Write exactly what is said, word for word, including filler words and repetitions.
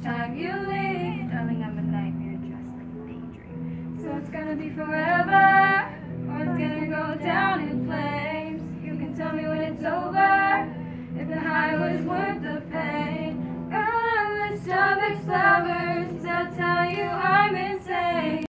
time you leave. Darling, I'm a nightmare just like a daydream. So it's gonna be forever, or it's gonna go down in flames. You can tell me when it's over, if the high was worth the pain. Girl, I'm a savage lover.